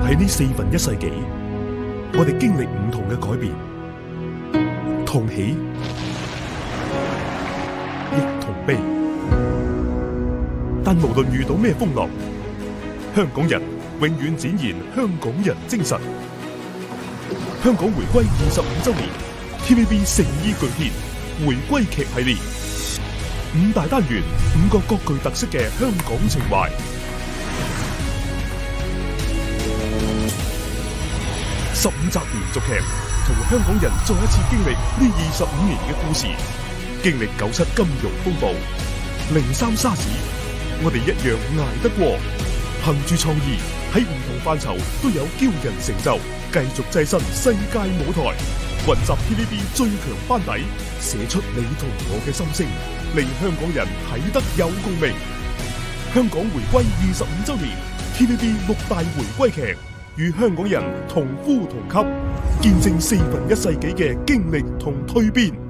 喺呢1/4世紀，我哋經歷唔同嘅改變，同喜亦同悲。但無論遇到咩風浪，香港人永遠展現香港人精神。香港回歸25週年 ，TVB 誠意巨獻回歸劇系列，5大單元，5個各具特色嘅香港情懷。15集連續劇，同香港人再一次經歷呢25年嘅故事，經歷97金融風暴、03沙士，我哋一樣捱得過。憑住創意，喺唔同範疇都有驕人成就，繼續躋身世界舞台，雲集 TVB 最強班底，寫出你同我嘅心聲，令香港人睇得有共鳴。香港回歸25週年 ，TVB 6大回歸劇，與香港人同呼同吸，見證1/4世紀嘅經歷同蛻變。